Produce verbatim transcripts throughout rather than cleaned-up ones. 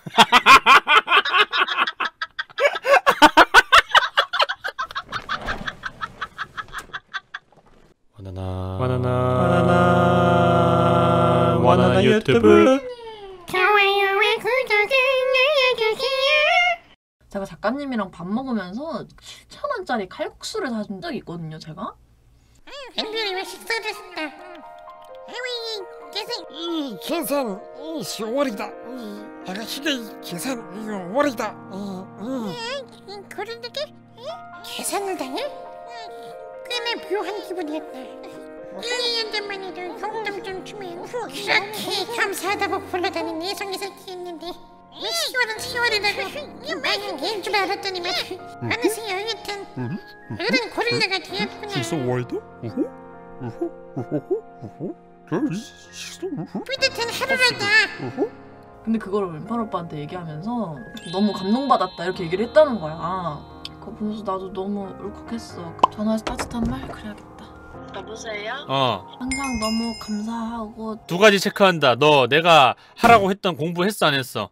바나나 바나나 바나나 바나나 유튜브 좋아요와 구독을 눌러주세요. 제가 작가님이랑 밥 먹으면서 칠천 원짜리 칼국수를 사준 적이 있거든요, 제가. 햄버거 식사를 했다. 해외 계산. 이 계산 이 시월이다. 이 아가씨가 이 계산 이 월이다. 이 그런데 계산을 당해? 꽤나 묘한 기분이었다. 일 년 전만 해도 용돈 좀 주면 그렇게 감사하다고 불러다닌 예성이 새끼였는데 왜 시월은 시월이라고 마냥 개인 줄 알았더니만 어느새 여여튼 어른 고릴라가 되었구나. 실수 월드? 우후 우후 우후 우후 저 실수 우후 뿌듯한 하루라다. 우후. 근데 그거를 왼팔 오빠한테 얘기하면서 너무 감동받았다 이렇게 얘기를 했다는 거야. 그거 보면서 나도 너무 울컥했어. 전화해서 따뜻한 말 그래야겠다. 여보세요? 어, 항상 너무 감사하고 두 가지 체크한다. 너 내가 하라고 했던 공부 했어 안 했어?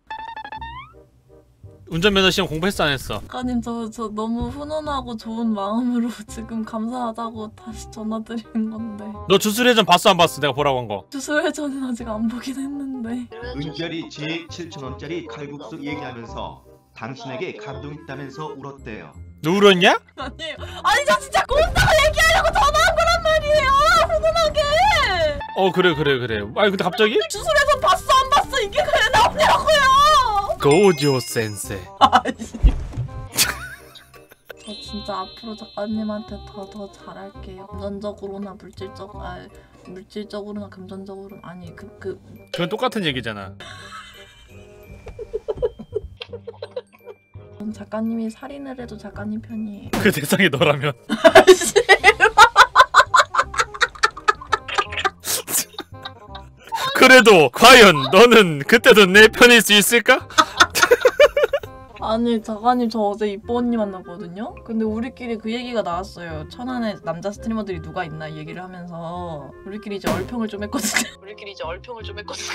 운전면허 시험 공부했어 안 했어? 작가님 저, 저 너무 훈훈하고 좋은 마음으로 지금 감사하다고 다시 전화드리는 건데 너 주술회전 봤어 안 봤어? 내가 보라고 한 거. 주술회전은 아직 안 보긴 했는데 은결이 제 칠천 원짜리 칼국수 얘기하면서 당신에게 감동 있다면서 울었대요. 너 울었냐? 아니에요. 아니 저 진짜 고맙다고 얘기하려고 전화한 거란 말이에요. 훈훈하게. 어 그래 그래 그래. 아니 근데 갑자기? 주술회전 봤어 안 봤어 이게 그래 나오냐고요. 고조 센세. 저 진짜 앞으로 작가님한테 더 더 잘할게요. 금전적으로나 물질적 아 물질적으로나 금전적으로 아니 그 그 그건 똑같은 얘기잖아. 전 작가님이 살인을 해도 작가님 편이에요. 그 대상이 너라면. 그래도 과연 너는 그때도 내 편일 수 있을까? 아니 작가님 저 어제 이뻐 언니 만났거든요? 근데 우리끼리 그 얘기가 나왔어요. 천안에 남자 스트리머들이 누가 있나 이 얘기를 하면서 우리끼리 이제 얼평을 좀 했거든요. 우리끼리 이제 얼평을 좀 했거든요.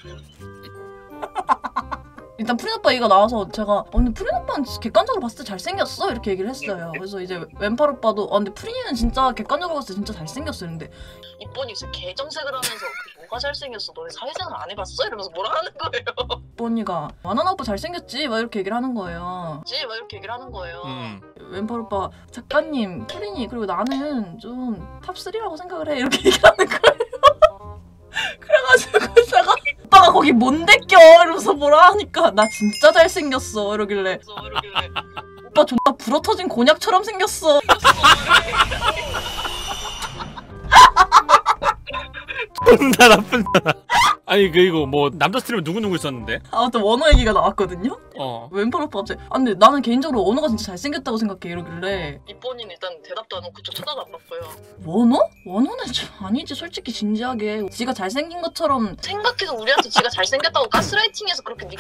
일단 프린 오빠 얘기가 나와서 제가 어, 근데 프린 오빠는 객관적으로 봤을 때 잘생겼어 이렇게 얘기를 했어요. 그래서 이제 왼팔 오빠도 어 근데 프린이는 진짜 객관적으로 봤을 때 진짜 잘생겼어 이랬는데 이쁜이 진짜 개정색을 하면서 그 뭐가 잘생겼어 너네 사회생활 안 해봤어? 이러면서 뭐라 하는 거예요. 이쁜이가 와나나 오빠 잘생겼지? 막 이렇게 얘기를 하는 거예요. 지? 막 이렇게 얘기를 하는 거예요. 음. 왼팔 오빠 작가님 프린이 그리고 나는 좀 탑쓰리라고 생각을 해 이렇게 얘기하는 거예요. 그래가지고 제가 오빠가 거기 뭔데 껴 이러면서 뭐라 하니까 나 진짜 잘생겼어 이러길래 오빠 존나 불어터진 곤약처럼 생겼어. 존나 나쁜 사람. 아니 그 이거 뭐 남자 스트리머 누구누구 있었는데? 아무튼 원호 얘기가 나왔거든요? 어. 왼팔 오빠 갑자기 아 근데 나는 개인적으로 원호가 진짜 잘생겼다고 생각해 이러길래 이쁜이는 일단 대답도 안 하고 그쪽 쳐다봤고요. 원호? 원호는 좀 아니지 솔직히 진지하게 지가 잘생긴 것처럼 생각해서 우리한테 지가 잘생겼다고 가스라이팅해서 그렇게 니가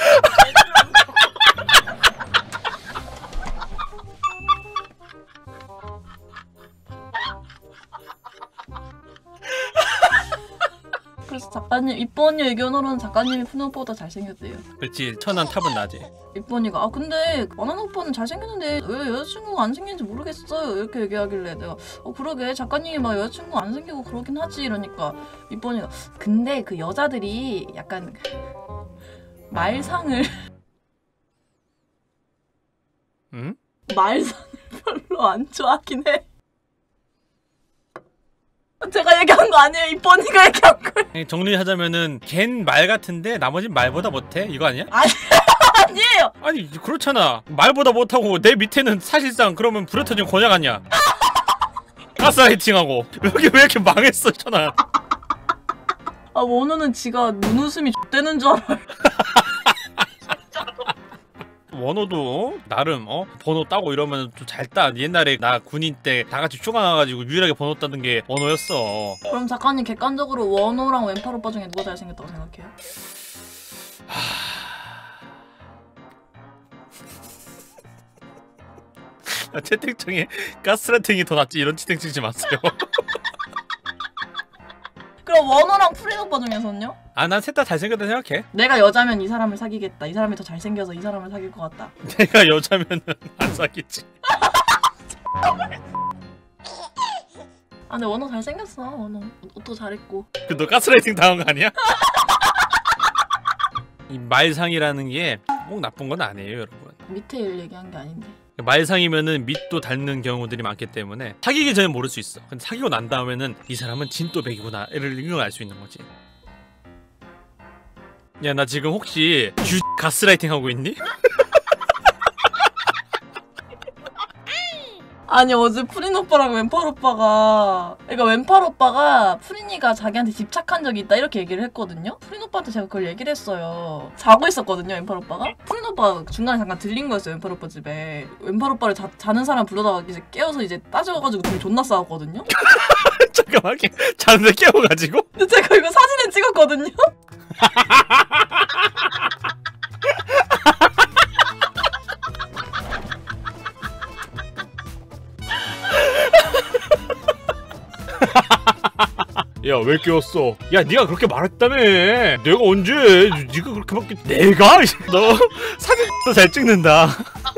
그래서 작가님 이뻐 언니 의견으로는 작가님이 푸는 오빠보다 잘생겼대요. 그렇지 천안 탑은 나지. 이뻐 언니가 아 근데 원하는 오빠는 잘생겼는데 왜 여자친구가 안 생긴지 모르겠어요 이렇게 얘기하길래 내가 어 그러게 작가님이 막 여자친구 안 생기고 그러긴 하지 이러니까 이뻐 언니가 근데 그 여자들이 약간 말상을 응? 말상을 별로 안 좋아하긴 해. 제가 얘기한 거 아니에요. 이뻐 언니가 얘기한 거예요. 정리하자면은 걘 말 같은데 나머진 말보다 못해? 이거 아니야? 아니, 아니에요. 아니 그렇잖아. 말보다 못하고 내 밑에는 사실상 그러면 불어터진 곤약 아니야? 가스라이팅하고 여기 왜 이렇게 망했어 천안. 아 원호는 지가 눈웃음이 X되는 줄 알아요. 원호도 나름 어 번호 따고 이러면 좀 잘 따. 옛날에 나 군인 때 다 같이 휴가 나가지고 유일하게 번호 따는 게 원호였어. 그럼 작가님 객관적으로 원호랑 왼팔 오빠 중에 누가 잘생겼다고 생각해요? 하... 채팅창에 가스라이팅이 더 낫지 이런 채팅 치지 마세요. 그럼 원호랑 프린 오빠 중에서는요? 아 난 셋 다 잘생겼다 생각해. 내가 여자면 이 사람을 사귀겠다. 이 사람이 더 잘생겨서 이 사람을 사귈 것 같다. 내가 여자면은 안 사귀지. 아 근데 원호 잘생겼어. 원호 옷도 잘 입고. 그 너 가스라이팅 당한 거 아니야? 이 말상이라는 게 꼭 나쁜 건 아니에요, 여러분. 밑에 일 얘기한 게 아닌데. 말상이면은 밑도 닳는 경우들이 많기 때문에 사귀기 전에 모를 수 있어. 근데 사귀고 난 다음에는 이 사람은 진또백이구나 를 이걸 알 수 있는 거지. 야, 나 지금 혹시 유 가스라이팅 하고 있니? 아니 어제 프린 오빠랑 왼팔 오빠가 그러니까 왼팔 오빠가 프린이가 자기한테 집착한 적이 있다 이렇게 얘기를 했거든요. 프린 오빠한테 제가 그걸 얘기를 했어요. 자고 있었거든요 왼팔 오빠가. 프린 오빠가 중간에 잠깐 들린 거였어요 왼팔 오빠 집에. 왼팔 오빠를 자, 자는 사람 불러다가 이제 깨워서 이제 따져가지고 둘이 존나 싸웠거든요. 잠깐만, 자는데 깨워가지고? 근데 제가 이거 사진을 찍었거든요. 야, 왜 깨웠어? 야, 네가 그렇게 말했다며. 내가 언제? 네가 그렇게 막 내가? 너 사진도 잘 찍는다.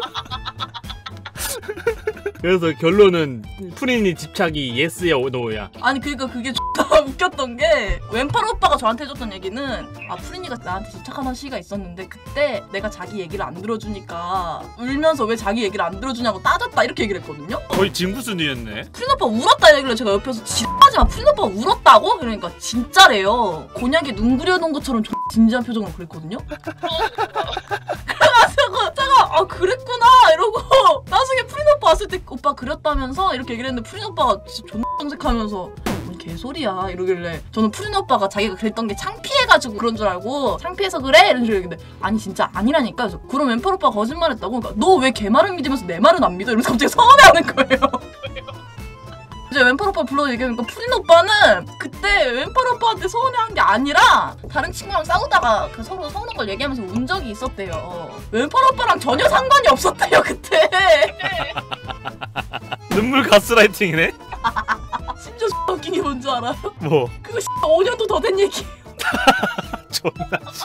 그래서 결론은 프린이 집착이 예스야 노야. 아니 그러니까 그게 존나 웃겼던 게 왼팔 오빠가 저한테 해줬던 얘기는 아 프린이가 나한테 집착하는 시기가 있었는데 그때 내가 자기 얘기를 안 들어주니까 울면서 왜 자기 얘기를 안 들어주냐고 따졌다 이렇게 얘기를 했거든요. 거의 진구 순이었네. 프린 오빠 울었다 이러길래 제가 옆에서 지랄하지마 프린 오빠 울었다고? 그러니까 진짜래요. 곤약에 눈 그려놓은 것처럼 존나 진지한 표정으로 그랬거든요. 그래가지고 제가 아 그랬구나 이러고 나중에 프린 오빠 왔을 때 오빠 그렸다면서 이렇게 얘기를 했는데 프린 오빠가 진짜 존나 정색하면서 뭔 개소리야 이러길래 저는 프린 오빠가 자기가 그랬던 게 창피해가지고 그런 줄 알고 창피해서 그래? 이런 식으로 얘기했는데 아니 진짜 아니라니까. 그래서 그럼 왼팔 오빠가 거짓말했다고? 그러니까 너 왜 걔 말을 믿으면서 내 말은 안 믿어? 이러면서 갑자기 서운해하는 거예요. 이제 왼팔 오빠 불러 얘기하니까 프린 오빠는 그때 왼팔 오빠한테 서운해한 게 아니라 다른 친구랑 싸우다가 그 서로 서운한 걸 얘기하면서 운 적이 있었대요. 왼팔 오빠랑 전혀 상관이 없었대요 그때. 눈물 가스라이팅이네? 심지어 웃긴 게 뭔지 알아요? 뭐? 그거 오 년도 더 된 얘기예요. 존나 씨.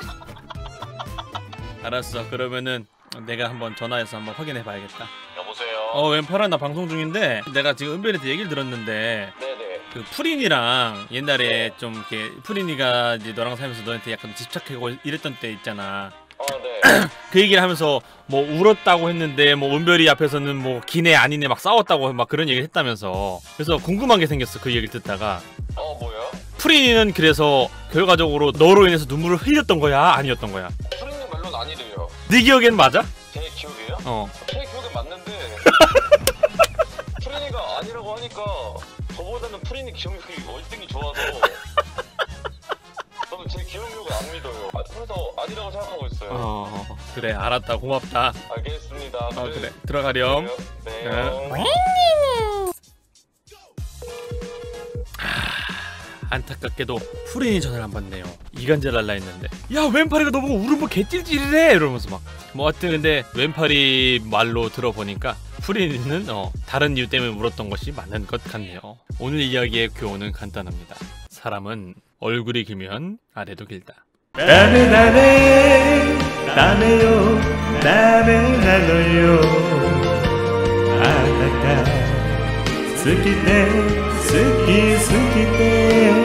알았어. 그러면은 내가 한번 전화해서 한번 확인해 봐야겠다. 여보세요. 어, 왼팔아 나 방송 중인데 내가 지금 은별이한테 얘기를 들었는데 네네. 그 프린이랑 옛날에 좀 이렇게 프린이가 이제 너랑 살면서 너한테 약간 집착하고 이랬던 때 있잖아. 어, 네. 그 얘기를 하면서 뭐 울었다고 했는데 뭐 은별이 앞에서는 뭐 기네 아니네 막 싸웠다고 막 그런 얘기를 했다면서. 그래서 궁금한 게 생겼어 그 얘기를 듣다가. 어, 뭐야? 프린이는 그래서 결과적으로 너로 인해서 눈물을 흘렸던 거야 아니었던 거야? 프린님 말로는 아니래요. 네 기억엔 맞아? 제 기억이에요? 어. 제 기억엔 맞는데 프린이가 아니라고 하니까 저보다는 프린이 기억력이 월등히 좋아서 저는 제 기억력을 안 믿어요. 아, 그래서 아니라고 생각하고 있어요. 어 그래 알았다 고맙다. 알겠습니다. 아 그래 들어가렴. 네. 네. 안타깝게도 프린이 전화를 안 받네요. 이간질 할라 했는데 야 왼팔이가 너보고 울으면 개찔찔이래 이러면서 막 뭐 하여튼 근데 왼팔이 말로 들어보니까 프린이는 어, 다른 이유 때문에 울었던 것이 맞는 것 같네요. 오늘 이야기의 교훈은 간단합니다. 사람은 얼굴이 길면 아래도 길다. 다음에 다음에 다음에요 다음에 나눠요 아따까 好きで好き好きで